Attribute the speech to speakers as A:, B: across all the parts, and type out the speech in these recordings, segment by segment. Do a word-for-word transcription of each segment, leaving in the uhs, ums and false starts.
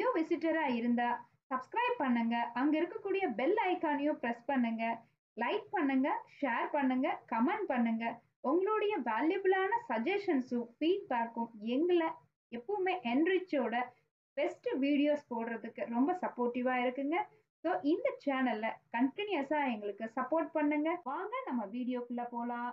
A: New விசிட்டரா இருந்தா subscribe பண்ணுங்க. அங்க இருக்கக்கூடிய பெல் ஐகானையும் பிரஸ் பண்ணுங்க. லைக் பண்ணுங்க, ஷேர் பண்ணுங்க, கமெண்ட் பண்ணுங்க. உங்களுடைய வேல்யூபிளான சஜஷன்ஸும் ஃபீட்பேக்கும் எங்களை எப்பவுமே என்ரிச்சோட பெஸ்ட் வீடியோஸ் போடுறதுக்கு ரொம்ப சப்போர்ட்டிவா இருக்குங்க. ஸோ இந்த சேனல்ல கண்டினியூஸா எங்களுக்கு சப்போர்ட் பண்ணுங்க. வாங்க நம்ம வீடியோக்குள்ள போலாம்.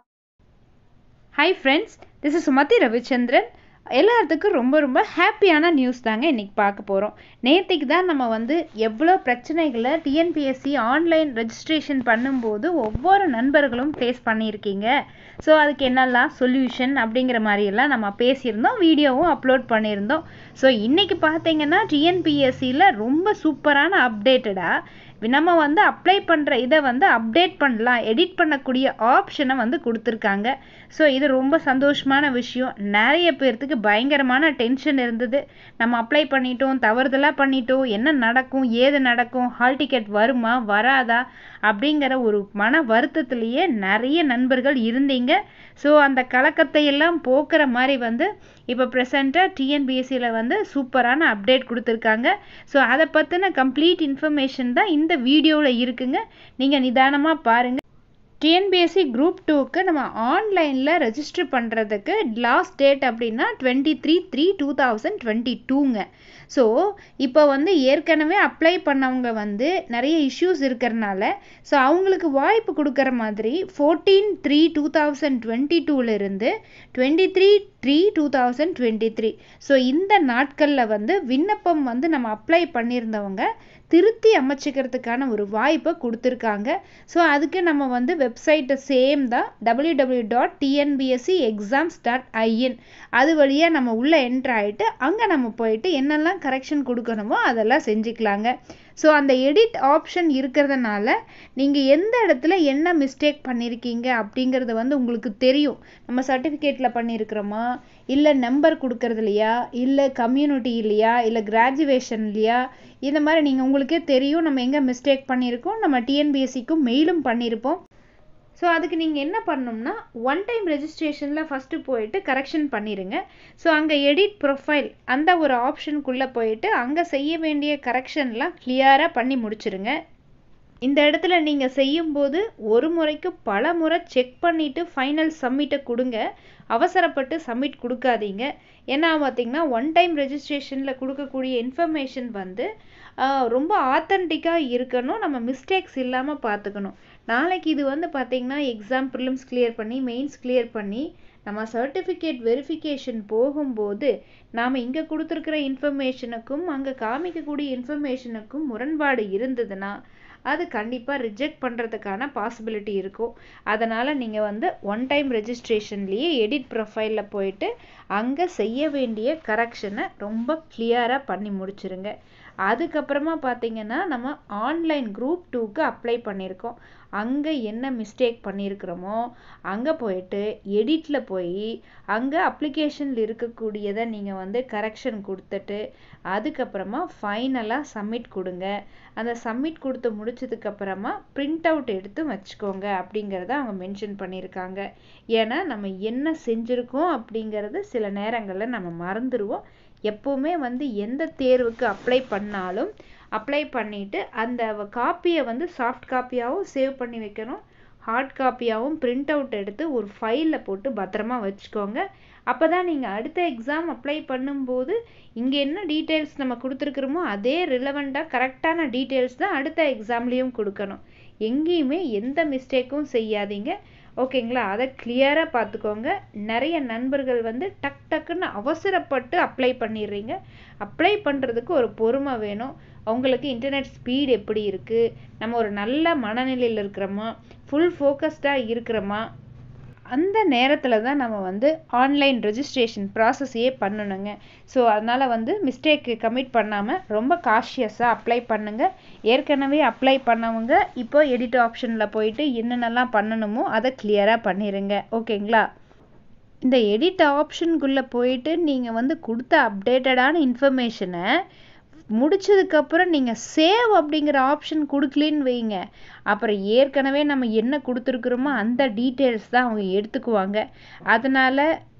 B: ஹாய் ஃப்ரெண்ட்ஸ், திஸ் இஸ் சுமதிravichandran. எல்லாத்துக்கும் ரொம்ப ரொம்ப ஹாப்பியான நியூஸ் தாங்க இன்றைக்கி பார்க்க போகிறோம். நேற்றுக்கு தான் நம்ம வந்து எவ்வளோ பிரச்சனைகளை டிஎன்பிஎஸ்சி ஆன்லைன் ரெஜிஸ்ட்ரேஷன் பண்ணும்போது ஒவ்வொரு நண்பர்களும் ஃபேஸ் பண்ணியிருக்கீங்க. ஸோ அதுக்கு என்னெல்லாம் சொல்யூஷன் அப்படிங்கிற மாதிரியெல்லாம் நம்ம பேசியிருந்தோம், வீடியோவும் அப்லோட் பண்ணியிருந்தோம். ஸோ இன்றைக்கி பார்த்தீங்கன்னா டிஎன்பிஎஸ்சியில் ரொம்ப சூப்பரான அப்டேட்டடாக நம்ம வந்து அப்ளை பண்ணுற இதை வந்து அப்டேட் பண்ணலாம், எடிட் பண்ணக்கூடிய ஆப்ஷனை வந்து கொடுத்துருக்காங்க. ஸோ இது ரொம்ப சந்தோஷமான விஷயம். நிறைய பேர்த்துக்கு பயங்கரமான டென்ஷன் இருந்தது. நம்ம அப்ளை பண்ணிட்டோம், தவறுதலாக பண்ணிட்டோம், என்ன நடக்கும், ஏது நடக்கும், ஹால் டிக்கெட் வருமா வராதா அப்படிங்கிற ஒரு மன வருத்தத்திலேயே நிறைய நண்பர்கள் இருந்தீங்க. ஸோ அந்த கலக்கத்தை எல்லாம் போக்குற மாதிரி வந்து இப்போ ப்ரெசண்ட்டாக டிஎன்பிஎஸ்சியில் வந்து சூப்பரான அப்டேட் கொடுத்துருக்காங்க. ஸோ அதை பற்றின கம்ப்ளீட் இன்ஃபர்மேஷன் தான் இந்த வீடியோவில் இருக்குங்க. நீங்கள் நிதானமாக பாருங்கள். டிஎன்பிஎஸ்சி குரூப் டூக்கு நம்ம ஆன்லைனில் ரெஜிஸ்டர் பண்ணுறதுக்கு லாஸ்ட் டேட் அப்படின்னா twenty three three two thousand twenty டூங்க. ஸோ இப்போ வந்து ஏற்கனவே அப்ளை பண்ணவங்க வந்து நிறைய இஷ்யூஸ் இருக்கிறனால ஸோ அவங்களுக்கு வாய்ப்பு கொடுக்குற மாதிரி fourteen three two thousand twenty டூலேருந்து twenty three three two thousand twenty three so இந்த நாட்களில் வந்து விண்ணப்பம் வந்து நம்ம அப்ளை பண்ணியிருந்தவங்க திருத்தி அமைச்சிக்கிறதுக்கான ஒரு வாய்ப்பை கொடுத்துருக்காங்க. ஸோ அதுக்கு நம்ம வந்து வெப்சைட்டை சேம் தான் W W dot TNPSC exams dot IN அது வழியாக நம்ம உள்ளே என்ட்ரு ஆகிட்டு அங்கே நம்ம போயிட்டு என்னெல்லாம் கரெக்ஷன் கொடுக்கணுமோ அதெல்லாம் செஞ்சுக்கலாங்க. ஸோ அந்த எடிட் ஆப்ஷன் இருக்கிறதுனால நீங்கள் எந்த இடத்துல என்ன மிஸ்டேக் பண்ணியிருக்கீங்க அப்படிங்கிறது வந்து உங்களுக்கு தெரியும். நம்ம சர்டிஃபிகேட்டில் பண்ணியிருக்கிறோமா, இல்லை நம்பர் கொடுக்கறது இல்லையா, இல்லை கம்யூனிட்டி இல்லையா, இல்லை கிராஜுவேஷன் இல்லையா, இந்த மாதிரி நீங்கள் உங்களுக்கே தெரியும் நம்ம எங்கே மிஸ்டேக் பண்ணியிருக்கோம். நம்ம டிஎன்பிஎஸ்சிக்கும் மெயிலும் பண்ணியிருப்போம். ஸோ அதுக்கு நீங்கள் என்ன பண்ணணும்னா ஒன் டைம் ரெஜிஸ்ட்ரேஷனில் ஃபஸ்ட்டு போயிட்டு கரெக்ஷன் பண்ணிடுங்க. ஸோ அங்கே எடிட் ப்ரொஃபைல் அந்த ஒரு ஆப்ஷனுக்குள்ளே போயிட்டு அங்கே செய்ய வேண்டிய கரெக்ஷன்லாம் கிளியராக பண்ணி முடிச்சிருங்க. இந்த இடத்துல நீங்கள் செய்யும்போது ஒரு முறைக்கு பல முறை செக் பண்ணிவிட்டு ஃபைனல் சப்மிட்டை கொடுங்க. அவசரப்பட்டு சப்மிட் கொடுக்காதீங்க. ஏன்னா பார்த்திங்கன்னா ஒன் டைம் ரெஜிஸ்ட்ரேஷனில் கொடுக்கக்கூடிய இன்ஃபர்மேஷன் வந்து ரொம்ப ஆத்தென்டிக்காக இருக்கணும். நம்ம மிஸ்டேக்ஸ் இல்லாமல் பார்த்துக்கணும். நாளைக்கு இது வந்து பார்த்திங்கன்னா எக்ஸாம் ப்ரிலிம்ஸ் கிளியர் பண்ணி மெயின்ஸ் கிளியர் பண்ணி நம்ம சர்டிஃபிகேட் வெரிஃபிகேஷன் போகும்போது நாம் இங்கே கொடுத்துருக்கிற இன்ஃபர்மேஷனுக்கும் அங்கே காமிக்கக்கூடிய இன்ஃபர்மேஷனுக்கும் முரண்பாடு இருந்ததுன்னா அது கண்டிப்பாக ரிஜெக்ட் பண்ணுறதுக்கான பாசிபிலிட்டி இருக்கும். அதனால் நீங்கள் வந்து ஒன் டைம் ரெஜிஸ்ட்ரேஷன்லேயே எடிட் ப்ரொஃபைலில் போயிட்டு அங்கே செய்ய வேண்டிய கரெக்ஷனை ரொம்ப கிளியராக பண்ணி முடிச்சிருங்க. அதுக்கப்புறமா பார்த்தீங்கன்னா நம்ம ஆன்லைன் குரூப் டூக்கு அப்ளை பண்ணியிருக்கோம். அங்கே என்ன மிஸ்டேக் பண்ணியிருக்கிறோமோ அங்கே போயிட்டு எடிட்டில் போய் அங்கே அப்ளிகேஷனில் இருக்கக்கூடியதை நீங்கள் வந்து கரெக்ஷன் கொடுத்துட்டு அதுக்கப்புறமா ஃபைனலாக சப்மிட் கொடுங்க. அந்த சப்மிட் கொடுத்து முடிச்சதுக்கப்புறமா பிரிண்ட் அவுட் எடுத்து வச்சுக்கோங்க அப்படிங்கிறத அவங்க மென்ஷன் பண்ணியிருக்காங்க. ஏன்னா நம்ம என்ன செஞ்சுருக்கோம் அப்படிங்கிறது சில நேரங்களில் நம்ம மறந்துடுவோம். எப்போவுமே வந்து எந்த தேர்வுக்கு அப்ளை பண்ணாலும் அப்ளை பண்ணிவிட்டு அந்த காப்பியை வந்து சாஃப்ட் காப்பியாகவும் சேவ் பண்ணி வைக்கணும், ஹார்ட் காப்பியாகவும் பிரிண்ட் அவுட் எடுத்து ஒரு ஃபைலில் போட்டு பத்திரமா வச்சுக்கோங்க. அப்போ தான் நீங்கள் அடுத்த எக்ஸாம் அப்ளை பண்ணும்போது இங்கே என்ன டீட்டெயில்ஸ் நம்ம கொடுத்துருக்குறோமோ அதே ரிலவெண்ட்டாக கரெக்டான டீட்டெயில்ஸ் தான் அடுத்த எக்ஸாம்லேயும் கொடுக்கணும். எங்கேயுமே எந்த மிஸ்டேக்கும் செய்யாதீங்க. ஓகேங்களா? அதை கிளியராக பார்த்துக்கோங்க. நிறைய நண்பர்கள் வந்து டக் டக்குன்னு அவசரப்பட்டு அப்ளை பண்ணிடுறீங்க. அப்ளை பண்ணுறதுக்கு ஒரு பொறுமை வேணும். அவங்களுக்கு இன்டர்நெட் ஸ்பீட் எப்படி இருக்குது, நம்ம ஒரு நல்ல மனநிலையில் இருக்கிறோமா, ஃபுல் ஃபோக்கஸ்டாக இருக்கிறோமா, அந்த நேரத்தில் தான் நம்ம வந்து ஆன்லைன் ரெஜிஸ்ட்ரேஷன் ப்ராசஸையே பண்ணணுங்க. ஸோ அதனால் வந்து மிஸ்டேக்கு கமிட் பண்ணாமல் ரொம்ப காஷியஸாக அப்ளை பண்ணுங்கள். ஏற்கனவே அப்ளை பண்ணவங்க இப்போ எடிட் ஆப்ஷனில் போயிட்டு என்னென்னலாம் பண்ணணுமோ அதை கிளியராக பண்ணிடுங்க. ஓகேங்களா? இந்த எடிட் ஆப்ஷனுக்குள்ளே போயிட்டு நீங்கள் வந்து கொடுத்த அப்டேட்டடான இன்ஃபர்மேஷனை முடிச்சதுக்கப்புறம் நீங்கள் சேவ் அப்படிங்கிற ஆப்ஷன் கொடுக்கலின்னு வைங்க, அப்புறம் ஏற்கனவே நம்ம என்ன கொடுத்துருக்குறோமோ அந்த டீட்டெயில்ஸ் தான் அவங்க எடுத்துக்குவாங்க. அதனால்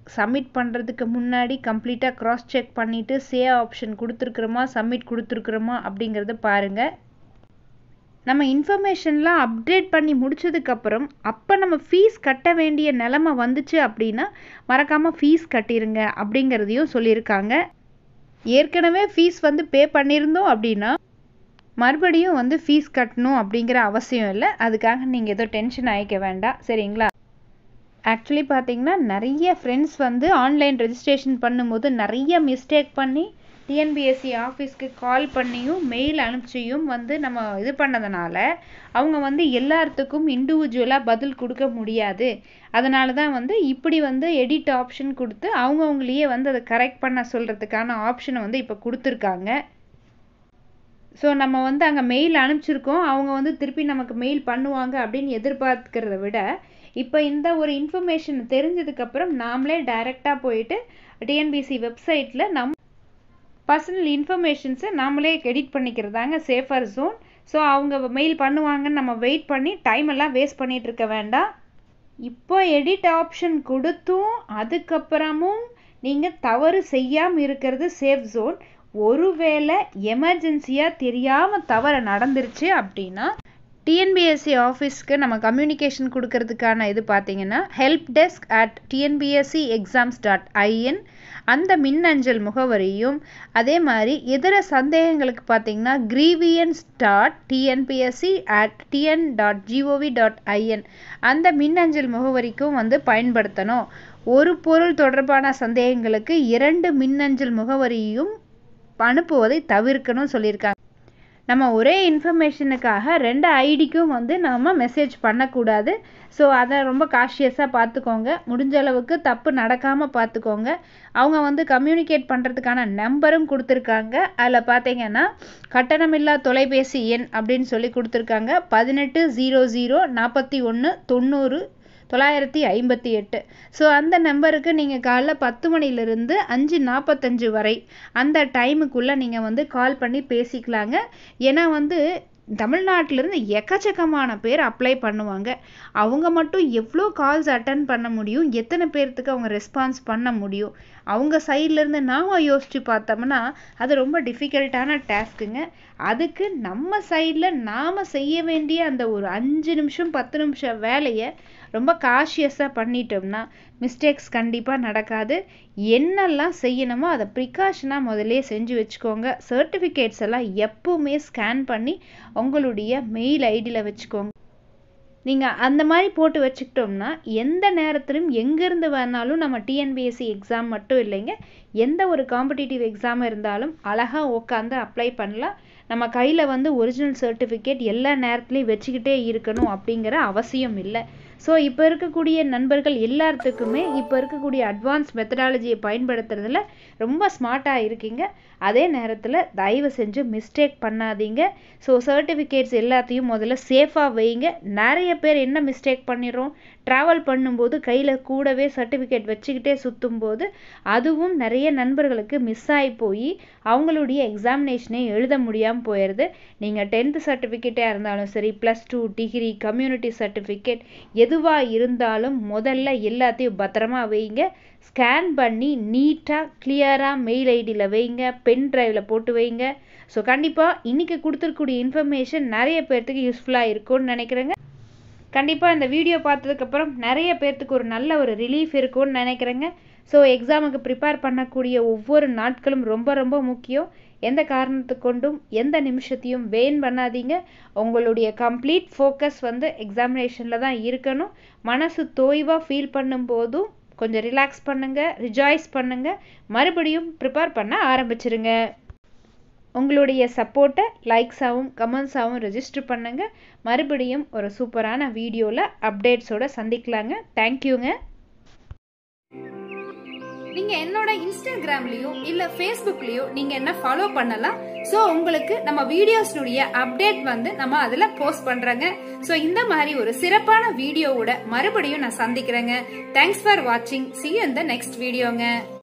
B: சப்மிட் பண்ணுறதுக்கு முன்னாடி கம்ப்ளீட்டாக க்ராஸ் செக் பண்ணிவிட்டு சேவ் ஆப்ஷன் கொடுத்துருக்குறோமா சப்மிட் கொடுத்துருக்குறோமா அப்படிங்கிறத பாருங்கள். நம்ம இன்ஃபர்மேஷன்லாம் அப்டேட் பண்ணி முடிச்சதுக்கப்புறம் அப்போ நம்ம ஃபீஸ் கட்ட வேண்டிய நிலமை வந்துச்சு அப்படின்னா மறக்காமல் ஃபீஸ் கட்டிருங்க அப்படிங்கிறதையும் சொல்லியிருக்காங்க. ஏற்கனவே ஃபீஸ் வந்து பே பண்ணியிருந்தோம் அப்படின்னா மறுபடியும் வந்து ஃபீஸ் கட்டணும் அப்படிங்கிற அவசியம் இல்லை. அதுக்காக நீங்கள் ஏதோ டென்ஷன் ஆகிக்க வேண்டாம், சரிங்களா? ஆக்சுவலி பார்த்தீங்கன்னா நிறைய ஃப்ரெண்ட்ஸ் வந்து ஆன்லைன் ரெஜிஸ்ட்ரேஷன் பண்ணும்போது நிறைய மிஸ்டேக் பண்ணி டிஎன்பிஎஸ்சி ஆஃபீஸ்க்கு கால் பண்ணியும் மெயில் அனுப்பிச்சியும் வந்து நம்ம இது பண்ணதுனால அவங்க வந்து எல்லாத்துக்கும் இண்டிவிஜுவலாக பதில் கொடுக்க முடியாது. அதனால தான் வந்து இப்படி வந்து எடிட் ஆப்ஷன் கொடுத்து அவங்கவுங்களையே வந்து அதை கரெக்ட் பண்ண சொல்கிறதுக்கான ஆப்ஷனை வந்து இப்போ கொடுத்துருக்காங்க. ஸோ நம்ம வந்து அங்கே மெயில் அனுப்பிச்சிருக்கோம், அவங்க வந்து திருப்பி நமக்கு மெயில் பண்ணுவாங்க அப்படின்னு எதிர்பார்க்கிறத விட இப்போ இந்த ஒரு இன்ஃபர்மேஷன் தெரிஞ்சதுக்கப்புறம் நாமளே டைரெக்டாக போயிட்டு டிஎன்பிஎஸ்சி வெப்சைட்டில் நம் பர்சனல் இன்ஃபர்மேஷன்ஸை நாமளே எடிட் பண்ணிக்கிறதாங்க சேஃபர் ஜோன். ஸோ அவங்க மெயில் பண்ணுவாங்கன்னு நம்ம வெயிட் பண்ணி டைம் எல்லாம் வேஸ்ட் பண்ணிகிட்டு இருக்க வேண்டாம். இப்போ எடிட் ஆப்ஷன் கொடுத்தும் அதுக்கப்புறமும் நீங்கள் தவறு செய்யாமல் இருக்கிறது சேஃப் ஜோன். ஒருவேளை எமர்ஜென்சியாக தெரியாமல் தவறு நடந்துருச்சு அப்படின்னா டிஎன்பிஎஸ்சி ஆஃபீஸ்க்கு நம்ம கம்யூனிகேஷன் கொடுக்கறதுக்கான இது பார்த்தீங்கன்னா help desk at TNPSC exams dot IN அந்த மின்னஞ்சல் முகவரியும், அதே மாதிரி இதர சந்தேகங்களுக்கு பார்த்தீங்கன்னா grievance dot TNPSC at TN dot GOV dot IN அந்த மின்னஞ்சல் முகவரிக்கும் வந்து பயன்படுத்தணும். ஒரு பொருள் தொடர்பான சந்தேகங்களுக்கு இரண்டு மின்னஞ்சல் முகவரியும் அனுப்புவதை தவிர்க்கணும் சொல்லியிருக்காங்க. நம்ம ஒரே இன்ஃபர்மேஷனுக்காக ரெண்டு ஐடிக்கும் வந்து நம்ம மெசேஜ் பண்ணக்கூடாது. ஸோ அதை ரொம்ப காஷியஸாக பார்த்துக்கோங்க. முடிஞ்ச அளவுக்கு தப்பு நடக்காமல் பார்த்துக்கோங்க. அவங்க வந்து கம்யூனிகேட் பண்ணுறதுக்கான நம்பரும் கொடுத்துருக்காங்க. அதில் பார்த்தீங்கன்னா கட்டணமில்லா தொலைபேசி எண் அப்படின்னு சொல்லி கொடுத்துருக்காங்க. பதினெட்டு ஜீரோ ஜீரோ நாற்பத்தி ஒன்று தொண்ணூறு தொள்ளாயிரத்தி ஐம்பத்தி எட்டு. ஸோ அந்த நம்பருக்கு நீங்கள் காலைல பத்து மணிலேருந்து அஞ்சு நாற்பத்தஞ்சு வரை அந்த டைமுக்குள்ளே நீங்கள் வந்து கால் பண்ணி பேசிக்கலாங்க. ஏன்னா வந்து தமிழ்நாட்டிலேருந்து எக்கச்சக்கமான பேர் அப்ளை பண்ணுவாங்க. அவங்க மட்டும் எவ்வளோ கால்ஸ் அட்டன் பண்ண முடியும், எத்தனை பேர்த்துக்கு அவங்க ரெஸ்பான்ஸ் பண்ண முடியும், அவங்க சைட்லேருந்து நாம் யோசித்து பார்த்தோம்னா அது ரொம்ப டிஃபிகல்ட்டான டாஸ்க்குங்க. அதுக்கு நம்ம சைடில் நாம் செய்ய வேண்டிய அந்த ஒரு அஞ்சு நிமிஷம் பத்து நிமிஷம் வேலையை ரொம்ப காஷியஸாக பண்ணிட்டோம்னா மிஸ்டேக்ஸ் கண்டிப்பாக நடக்காது. என்னெல்லாம் செய்யணுமோ அதை ப்ரிகாஷனாக முதலே செஞ்சு வச்சுக்கோங்க. சர்டிஃபிகேட்ஸ் எல்லாம் எப்போவுமே ஸ்கேன் பண்ணி உங்களுடைய மெயில் ஐடியில் வச்சுக்கோங்க. நீங்கள் அந்த மாதிரி போட்டு வச்சுக்கிட்டோம்னா எந்த நேரத்திலும் எங்கேருந்து வேணாலும் நம்ம டிஎன்பிஎஸ்சி எக்ஸாம் மட்டும் இல்லைங்க, எந்த ஒரு காம்படிட்டிவ் எக்ஸாம் இருந்தாலும் அழகாக உட்காந்து அப்ளை பண்ணலாம். நம்ம கையில் வந்து ஒரிஜினல் சர்டிஃபிகேட் எல்லா நேரத்துலையும் வச்சுக்கிட்டே இருக்கணும் அப்படிங்கிற அவசியம் இல்லை. ஸோ இப்போ இருக்கக்கூடிய நண்பர்கள் எல்லாத்துக்குமே இப்போ இருக்கக்கூடிய அட்வான்ஸ் மெத்தடாலஜியை பயன்படுத்துறதுல ரொம்ப ஸ்மார்ட்டாக இருக்கீங்க. அதே நேரத்தில் தயவு செஞ்சு மிஸ்டேக் பண்ணாதீங்க. ஸோ சர்டிஃபிகேட்ஸ் எல்லாத்தையும் முதல்ல சேஃபாக வைங்க. நிறைய பேர் என்ன மிஸ்டேக் பண்ணிடுறோம், ட்ராவல் பண்ணும்போது கையில் கூடவே சர்டிஃபிகேட் வச்சுக்கிட்டே சுற்றும் போது அதுவும் நிறைய நண்பர்களுக்கு மிஸ் ஆகி போய் அவங்களுடைய எக்ஸாமினேஷனே எழுத முடியாமல் போயிடுது. நீங்கள் டென்த்து சர்டிஃபிகேட்டாக இருந்தாலும் சரி, plus two degree, community certificate எதுவாக இருந்தாலும் முதல்ல எல்லாத்தையும் பத்திரமா வைங்க. ஸ்கேன் பண்ணி நீட்டாக கிளியராக மெயில் ஐடியில் வைங்க, பென் ட்ரைவில் போட்டு வைங்க. ஸோ கண்டிப்பாக இன்றைக்கி கொடுத்துருக்கூடிய இன்ஃபர்மேஷன் நிறைய பேர்த்துக்கு யூஸ்ஃபுல்லாக இருக்கும்னு நினைக்கிறேங்க. கண்டிப்பாக இந்த வீடியோ பார்த்ததுக்கப்புறம் நிறைய பேர்த்துக்கு ஒரு நல்ல ஒரு ரிலீஃப் இருக்கும்னு நினைக்கிறேங்க. ஸோ எக்ஸாமுக்கு ப்ரிப்பேர் பண்ணக்கூடிய ஒவ்வொரு நாட்களும் ரொம்ப ரொம்ப முக்கியம். எந்த காரணத்து கொண்டும் எந்த நிமிஷத்தையும் வேன் பண்ணாதீங்க. உங்களுடைய கம்ப்ளீட் ஃபோக்கஸ் வந்து எக்ஸாமினேஷனில் தான் இருக்கணும். மனசு தோய்வாக ஃபீல் பண்ணும்போதும் கொஞ்சம் ரிலாக்ஸ் பண்ணுங்கள், ரிஜாய்ஸ் பண்ணுங்கள், மறுபடியும் ப்ரிப்பேர் பண்ண ஆரம்பிச்சிருங்க. உங்களுடைய சப்போர்ட்டை லைக்ஸாகவும் கமெண்ட்ஸாகவும் ரெஜிஸ்டர் பண்ணுங்கள். மறுபடியும் ஒரு சூப்பரான வீடியோவில் அப்டேட்ஸோடு சந்திக்கலாங்க. தேங்க்யூங்க.
A: நீங்க என்னோட இன்ஸ்டாகிராம்லயோ இல்ல ஃபேஸ்புக்லயோ நீங்க என்ன ஃபாலோ பண்ணலாம். சோ உங்களுக்கு நம்ம வீடியோஸ்னுடைய அப்டேட் வந்து நம்ம அதுல போஸ்ட் பண்றோங்க. சோ இந்த மாதிரி ஒரு சிறப்பான வீடியோவோட மறுபடியும் நான் சந்திக்கிறேங்க. தேங்க்ஸ் ஃபார் வாட்சிங். See you in the next வீடியோங்க.